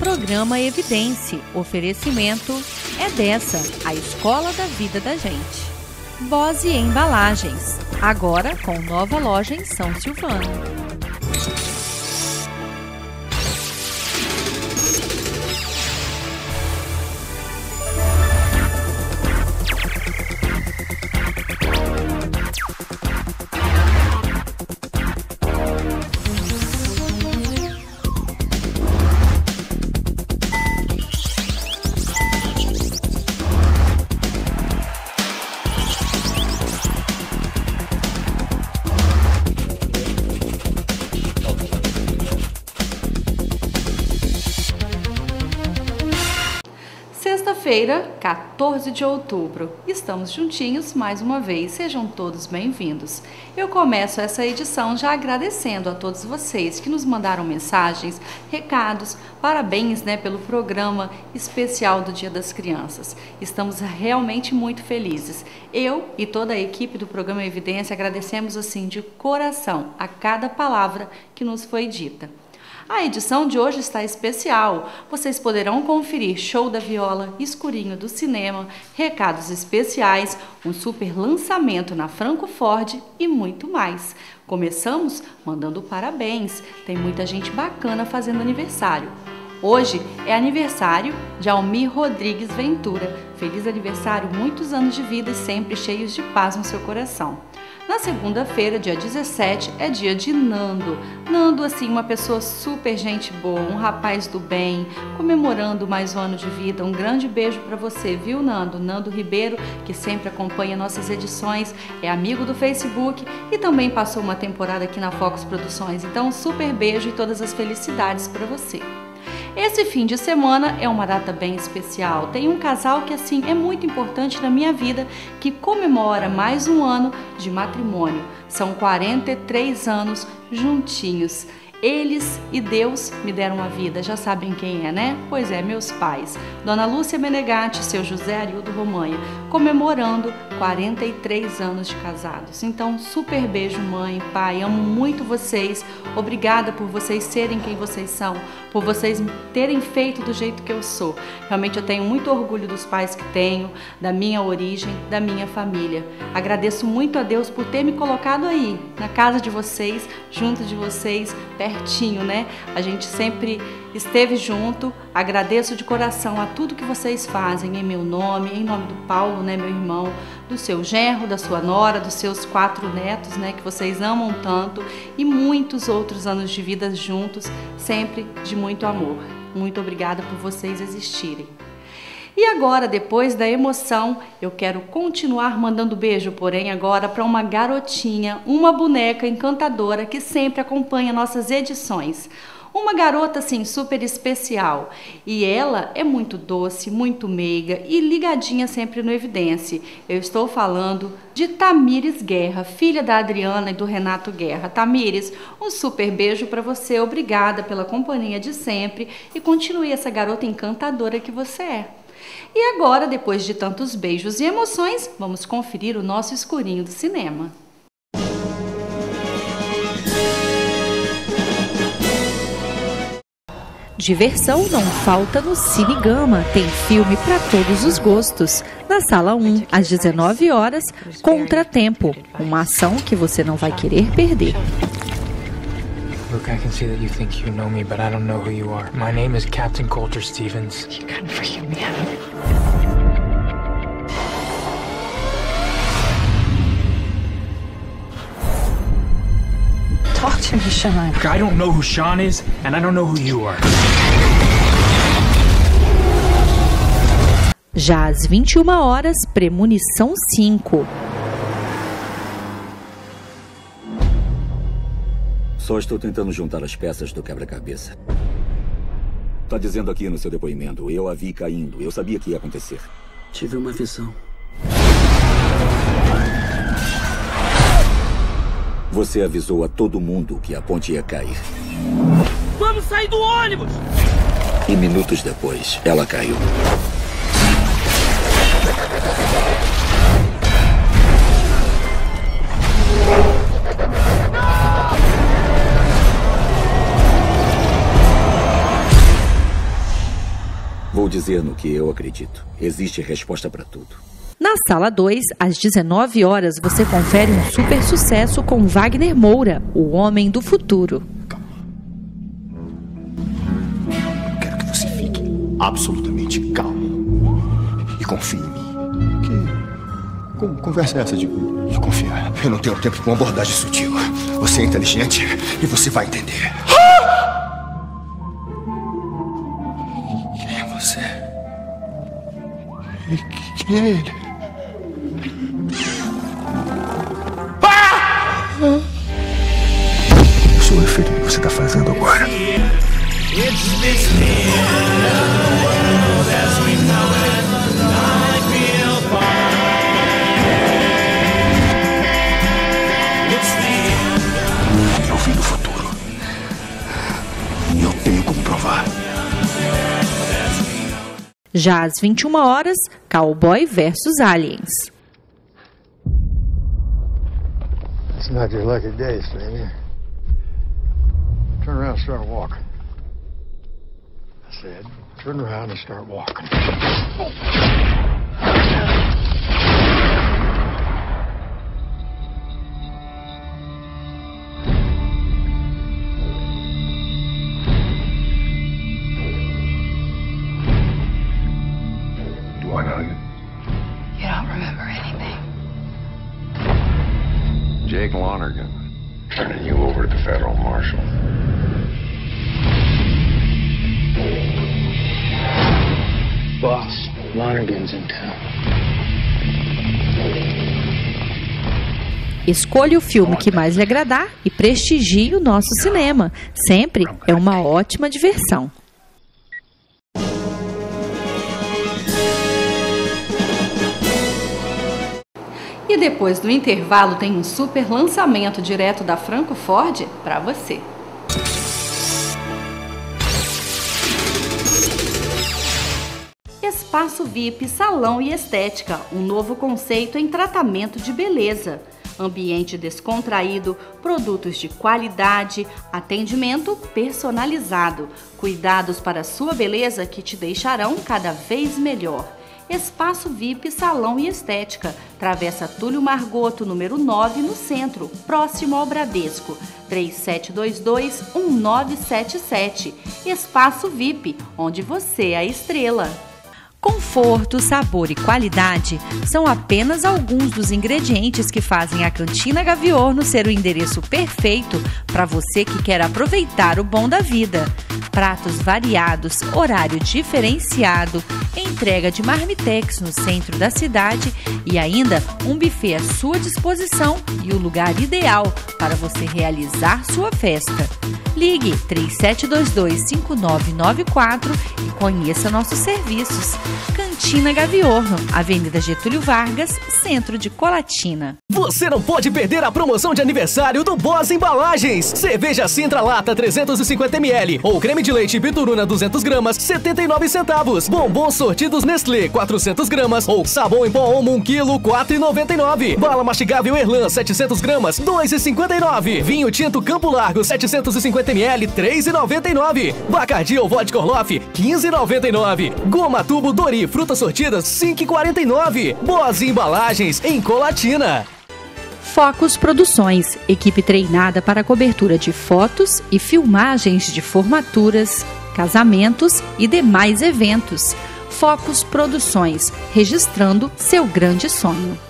Programa Evidência. Oferecimento é dessa, a escola da vida da gente. Bose Embalagens, agora com nova loja em São Silvano. Sexta-feira, 14 de outubro. Estamos juntinhos mais uma vez. Sejam todos bem-vindos. Eu começo essa edição já agradecendo a todos vocês que nos mandaram mensagens, recados, parabéns, pelo programa especial do Dia das Crianças. Estamos realmente muito felizes. Eu e toda a equipe do programa Evidência agradecemos assim de coração a cada palavra que nos foi dita. A edição de hoje está especial. Vocês poderão conferir show da viola, escurinho do cinema, recados especiais, um super lançamento na Franco Ford e muito mais. Começamos mandando parabéns. Tem muita gente bacana fazendo aniversário. Hoje é aniversário de Almir Rodrigues Ventura. Feliz aniversário, muitos anos de vida e sempre cheios de paz no seu coração. Na segunda-feira, dia 17, é dia de Nando. Nando, assim, uma pessoa super gente boa, um rapaz do bem, comemorando mais um ano de vida. Um grande beijo para você, viu, Nando? Nando Ribeiro, que sempre acompanha nossas edições, é amigo do Facebook e também passou uma temporada aqui na Fox Produções. Então, um super beijo e todas as felicidades para você. Esse fim de semana é uma data bem especial. Tem um casal que assim é muito importante na minha vida, que comemora mais um ano de matrimônio. São 43 anos juntinhos. Eles e Deus me deram a vida, já sabem quem é, né? Pois é, meus pais. Dona Lúcia Menegatti e seu José Arildo Romanha, comemorando 43 anos de casados. Então, super beijo, mãe, pai, amo muito vocês. Obrigada por vocês serem quem vocês são, por vocês terem feito do jeito que eu sou. Realmente eu tenho muito orgulho dos pais que tenho, da minha origem, da minha família. Agradeço muito a Deus por ter me colocado aí, na casa de vocês, junto de vocês, pertinho, né? A gente sempre esteve junto. Agradeço de coração a tudo que vocês fazem em meu nome, em nome do Paulo, meu irmão, do seu genro, da sua nora, dos seus 4 netos, que vocês amam tanto, e muitos outros anos de vida juntos, sempre de muito amor. Muito obrigada por vocês existirem. E agora, depois da emoção, eu quero continuar mandando beijo, porém agora para uma garotinha, uma boneca encantadora que sempre acompanha nossas edições. Uma garota assim super especial, e ela é muito doce, muito meiga e ligadinha sempre no Evidência. Eu estou falando de Tamires Guerra, filha da Adriana e do Renato Guerra. Tamires, um super beijo para você, obrigada pela companhia de sempre e continue essa garota encantadora que você é. E agora, depois de tantos beijos e emoções, vamos conferir o nosso escurinho do cinema. Diversão não falta no Cine Gama. Tem filme para todos os gostos. Na Sala 1, às 19 horas, Contratempo. Uma ação que você não vai querer perder. Look, I can see that you think you know me, but I don't know who you are. My name is Captain Coulter Stevens. You couldn't forgive me. Talk to me, Sean. Look, I don't know who Sean is, and I don't know who you are. Já às 21 horas, Premonição 5. Só estou tentando juntar as peças do quebra-cabeça. Tá dizendo aqui no seu depoimento, eu a vi caindo, eu sabia que ia acontecer. Tive uma visão. Você avisou a todo mundo que a ponte ia cair. Vamos sair do ônibus! E minutos depois, ela caiu. Vou dizer no que eu acredito. Existe resposta para tudo. Na Sala 2, às 19 horas, você confere um super sucesso com Wagner Moura, o Homem do Futuro. Calma. Eu quero que você fique absolutamente calmo. E confie em mim. Que conversa é essa de confiar? Eu não tenho tempo para uma abordagem sutil. Você é inteligente e você vai entender. Quem é você? Quem é ele? Eu sou o efeito que você está fazendo agora. Eu vim do futuro. E eu tenho como provar. Já às 21 horas, Cowboy vs Aliens. It's not your lucky day, stranger. Turn around and start walking. I said, turn around and start walking. Do I know you? You don't remember anything. Jake Lonergan, turning you over to the federal marshal. Boss, Lonergan's in town. Escolha o filme que mais lhe agradar e prestigie o nosso cinema. Sempre é uma ótima diversão. E depois do intervalo tem um super lançamento direto da Franco Ford para você. Espaço VIP, salão e estética, um novo conceito em tratamento de beleza. Ambiente descontraído, produtos de qualidade, atendimento personalizado, cuidados para a sua beleza que te deixarão cada vez melhor. Espaço VIP, salão e estética, Travessa Túlio Margoto, número 9, no centro, próximo ao Bradesco, 3722-1977. Espaço VIP, onde você é a estrela. Conforto, sabor e qualidade são apenas alguns dos ingredientes que fazem a Cantina Gaviorno ser o endereço perfeito para você que quer aproveitar o bom da vida. Pratos variados, horário diferenciado, entrega de marmitex no centro da cidade e ainda um buffet à sua disposição e o lugar ideal para você realizar sua festa. Ligue 3722-5994 e conheça nossos serviços. Cantina Gaviorno, Avenida Getúlio Vargas, centro de Colatina. Você não pode perder a promoção de aniversário do Boss Embalagens. Cerveja Sintra Lata 350ml ou creme de leite Bituruna 200 gramas, 79 centavos. Bombons sortidos Nestlé 400 gramas ou sabão em pó Omo 1 kg, 4,99. Bala mastigável Erlan 700 gramas, 2,59. Vinho tinto Campo Largo 750ml, 3,99. Bacardi ou Vodka Orloff, 15,99. Goma Tubo Dori frutas sortidas, 5,49. Boas Embalagens em Colatina. Focus Produções, equipe treinada para a cobertura de fotos e filmagens de formaturas, casamentos e demais eventos. Focus Produções, registrando seu grande sonho.